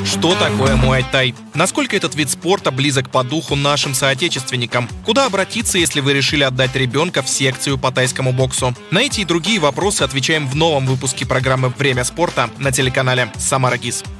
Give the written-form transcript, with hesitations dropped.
Что такое муай-тай? Насколько этот вид спорта близок по духу нашим соотечественникам? Куда обратиться, если вы решили отдать ребенка в секцию по тайскому боксу? На эти и другие вопросы отвечаем в новом выпуске программы «Время спорта» на телеканале «Самара ГИС».